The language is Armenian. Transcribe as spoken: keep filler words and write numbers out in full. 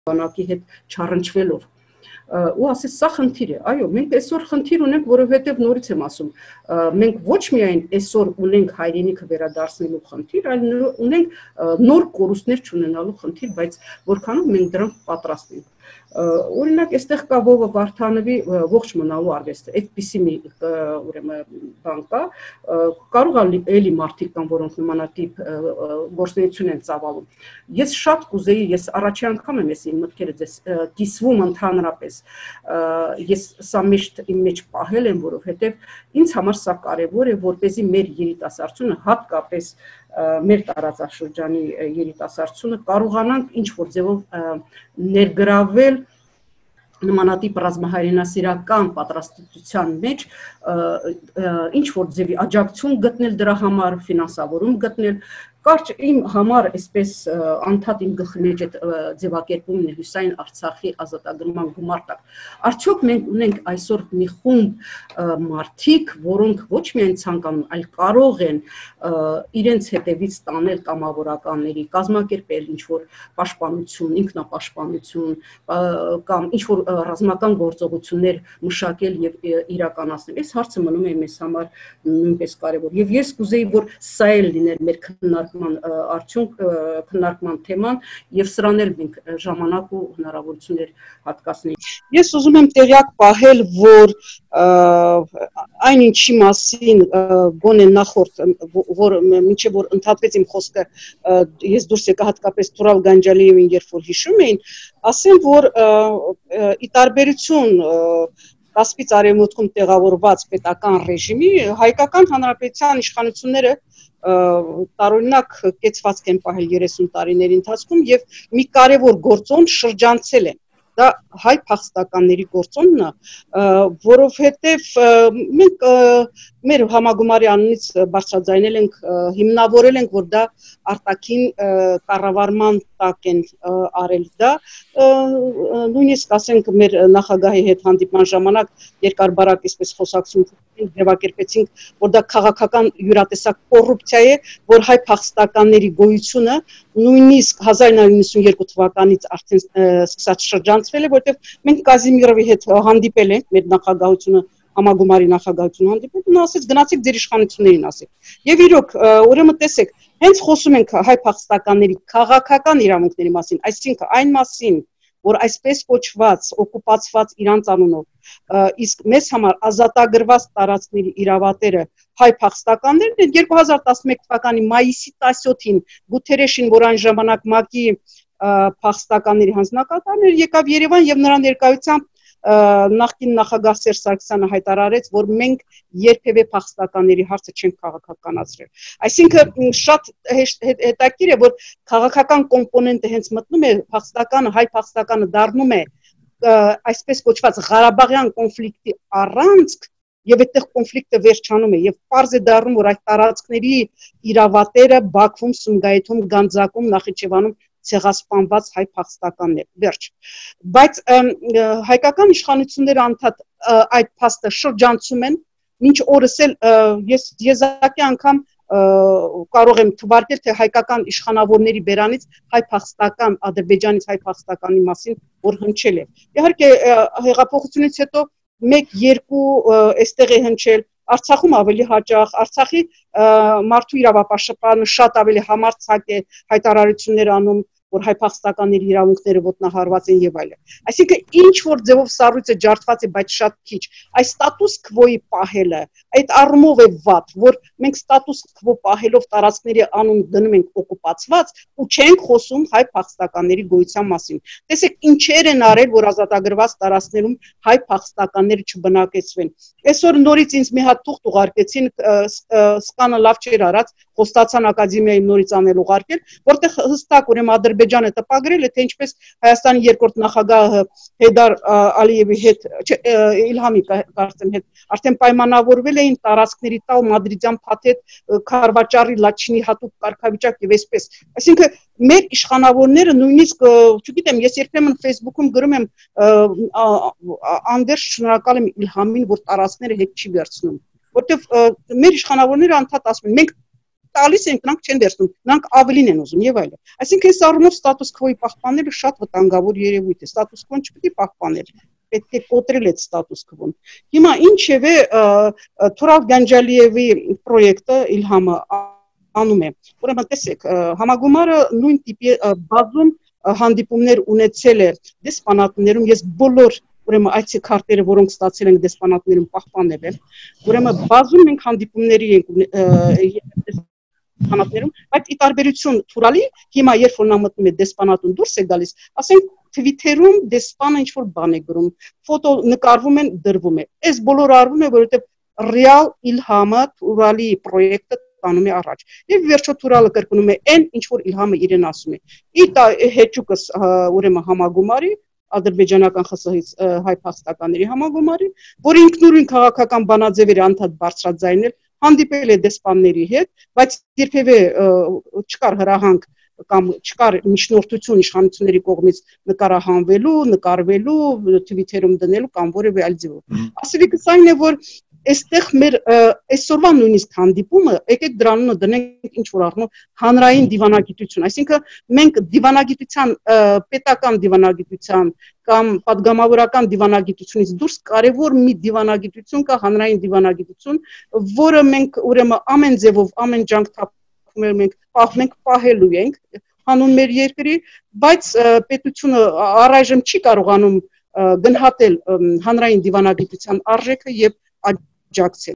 բանակի հետ չառնչվելով ու ասես սա խնդիր է, այո, մենք այսօր խնդիր ունենք, որովհետև նորից եմ ասում, մենք ոչ միայն այսօր ունենք հայրենիքը վերադարձնելու խնդիր, այլ ունենք նոր կորուստներ չունենալու խնդիր, բայց որքանով մենք դրանք պատրաստ ենք։ Օրինակ, այստեղ կա Վովա Վարդանովի ողջ մնալու արվեստը, այդպիսի մի ուրեմն բան կա, կարող է էլի մարդիկ կան, որոնք նմանատիպ գործունեություն են ծավալում։ Ես շատ կուզեի, ես առաջի անգամ եմ ես իմ մտքերը ձեզ կիսվում ընդհանրապես, ես սա միշտ իմ մեջ պահել եմ, որովհետև ինձ համար սա կարևոր է, որպեսզի մեր երիտասարդությունը, հատկապես մեր տարածաշրջանի երիտասարդությունը կարողանանք ինչ-որ ձևով ներգրավել նմանատիպ ռազմահայրենասիրական պատրաստության մեջ ինչ-որ ձևի աջակցություն գտնել դրա համար, ֆինանսավորում գտնել, կարճ իմ համար այսպես անդադ իմ գլխի մեջ այդ ձևակերպումն է հյուսային Արցախի ազատագրման գումարտակ։ Արդյոք մենք ունենք այսօր մի խումբ մարդիկ, որոնք ոչ միայն ցանկանում, այլ կարող են իրենց հետևից տանել կամավորականների, կազմակերպել ինչ-որ պաշտպանություն, ինքնապաշտպանություն կամ ինչ-որ ռազմական գործողություններ մշակել եւ իրականացնել։ Այս հարցը մնում է մեզ համար նույնպես կարևոր։ Եվ ես կուզեի, որ սա էլ լիներ մեր քննարկման արդյունք, քննարկման թեման եւ սրան էլ մենք ժամանակ ու հնարավորություններ հատկացնենք։ Ես ուզում եմ տեղյակ պահել, որ այն ինչի մասին գոնե նախորդ, որ մինչեւ որ ընդհատվեց իմ խոսքը, ես դուրս եկա հատկապես Թուրալ Գանջալիևին, երբ որ հիշում էին, ասեմ, որ ի տարբերություն Կասպից արևմուտքում տեղավորված պետական ռեժիմի, հայկական հանրապետության իշխանությունները տարօրինակ կեցվածք են պահել երեսուն տարիների ընթացքում եւ մի կարևոր գործոն շրջանցել են։ Դա հայ փախստականների գործոնն է, որովհետեւ մենք մեր համագումարի անունից բարձրաձայնել ենք, հիմնավորել ենք, որ դա արտաքին կառավարման տակ են արել դա, նույնիսկ ասենք մեր նախագահի հետ հանդիպման ժամանակ երկար-բարակ այսպես խոսակցություն ձևակերպեցինք, որ դա քաղաքական յուրատեսակ կոռուպցիա է, որ հայ փախստականների գոյությունը նույնիսկ հազար նույնսուն նույնսուն երկու թվականից արդեն սկսած շրջանցվել է, որովհետև մենք Կազիմիրովի հետ հանդիպել ենք, մեր նախագահությունը համագումարի նախագահությունը հանդիպել, նա ասեց գնացեք ձեր իշխանություններին ասեք։ Եվ իրոք, ուրեմն տեսեք, հենց խոսում ենք հայ փախստականների քաղաքական իրավունքների մասին, այսինքն այն մասին, որ այսպես կոչված օկուպացված իրանց անունով, իսկ մեզ համար ազատագրված տարածքների իրավատերը հայ փախստականներն են, երկու հազար տասնմեկ թվականի մայիսի տասնյոթին Գութերեշին, որ այն ժամանակ ՄԱԿ-ի փախստականների հանձնակատարն էր, եկավ Երևան եւ նրա ներկայությամբ նախկին նախագահ Սերժ Սարգսյանը հայտարարեց, որ մենք երբևէ փախստականների հարցը չենք քաղաքականացրել։ Այսինքն շատ հետաքրքիր է, որ քաղաքական կոմպոնենտը հենց մտնում է փախստականը, հայ փախստականը դառնում է այսպես կոչված Ղարաբաղյան կոնֆլիկտի առանցք եւ այդտեղ կոնֆլիկտը վերջանում է եւ պարզ է դառնում, որ այդ տարածքների իրավատերը Բաքվում, Սումգայիթում, Գանձակում, Նախիջևանում ցեղասպանված հայ փախստականներ, վերջ։ Բայց հայկական իշխանությունները անդադ այդ փաստը շրջանցում են, մինչ օրս էլ ես եզակի անգամ կարող եմ թվարկել, թե հայկական իշխանավորների բերանից հայ փախստական, Ադրբեջանից հայ փախստականի մասին որ հնչել է։ Իհարկե հեղափոխությունից հետո մեկ երկու այստեղ է հնչել, Արցախում ավելի հաճախ, Արցախի մարդու իրավապաշտպանը շատ ավելի համարձակ է հայտարարություններ անում, որ հայ փախստականների իրավունքները ոտնահարված են եւ այլն։ Այսինքն ինչ որ ձևով սառույցը ջարդված է, բայց շատ քիչ։ Այս ստատուս քվոյի պահելը, այդ առումով է վատ, որ մենք ստատուս քվո պահելով տարածքների անուն դնում ենք օկուպացված ու չենք խոսում հայ փախստականների գոյության մասին։ Տեսեք ինչեր են արել, որ ազատագրված տարածքներում հայ փախստականները չբնակեցվեն։ Այսօր նորից ինձ մի հատ թուղթ ուղարկեցին, սկանը լավ չէր արած, Խոստացան ակադեմիայի նորից անել ուղարկել, որտեղ հստակ ուրեմն Ադրբեջանը տպագրել է, թե ինչպես Հայաստանի երկրորդ նախագահը Հեյդար Ալիևի հետ, Իլհամի կարծեմ հետ, արդեն պայմանավորվել էին տարածքների տալ մադրիդյան փաթեթ, Քարվաճարի, Լաչինի հատուկ կարգավիճակ եւ այսպես։ Այսինքն մեր իշխանավորները նույնիսկ, չգիտեմ, ես երբեմն Facebook-ում գրում եմ անվերջ շնորհակալ եմ Իլհամին, որ տարածքները հետ չի վերցնում, որտեղ մեր իշխանավորները անդադ ասում են, մենք տալիս ենք, նրանք չեն վերցնում, նրանք ավելին են ուզում եւ այլն։ Այսինքն այս առումով ստատուս քվոյի պահպանելը շատ վտանգավոր երևույթ է։ Ստատուս քվոն չպետք է պահպանել, պետք է կոտրել այդ ստատուս քվոն։ Հիմա ինչևէ Թուրալ Գանջալիևի պրոյեկտը Իլհամը անում է։ Ուրեմն տեսեք, համագումարը նույն տիպի բազում հանդիպումներ ունեցել է դեսպանատներում, ես բոլոր ուրեմն այցեքարտերը, որոնք ստացել ենք դեսպանատներում պահպանել եմ, ուրեմն բազում մենք հանդիպումների ենք դեսպանատներում, բայց ի տարբերություն Թուրալի, հիմա երբ որ նա մտնում է դեսպանատուն դուրս է գալիս, ասենք Twitter-ում դեսպանը ինչ-որ բան է գրում, ֆոտո նկարվում են, դրվում է։ Այս բոլորը արվում է, որովհետև ռեալ Իլհամը Թուրալի պրոյեկտը տանում է առաջ։ Եվ վերջո Թուրալը կրկնում է այն, ինչ որ Իլհամը իրեն ասում է։ Իր հեճուկս ուրեմն համագումարի ադրբեջանական ԽՍՀ-ից հայ փախստականների համագումարի, որ ինքնուրույն քաղաքական բանաձևերը անդադ բարձրաձայնել, հանդիպել է դեսպանների հետ, բայց երբևէ չկար հրահանգ կամ չկար միջնորդություն իշխանությունների կողմից նկարահանվելու, նկարվելու, Twitter-ում դնելու կամ որևէ այլ ձևով։ Ասելիքս այն է, որ այստեղ մեր այսօրվա նույնիսկ հանդիպումը, եկեք դրանունը դնենք ինչ որ առնով հանրային դիվանագիտություն, այսինքն մենք դիվանագիտության, պետական դիվանագիտության կամ պատգամավորական դիվանագիտությունից դուրս կարևոր մի դիվանագիտություն կա, հանրային դիվանագիտություն, որը մենք ուրեմն ամեն ձևով, ամեն ջանք թափում ենք, մենք պահելու ենք հանուն մեր երկրի, բայց պետությունը առայժմ չի կարողանում գնահատել հանրային դիվանագիտության արժեքը եւ աջակցել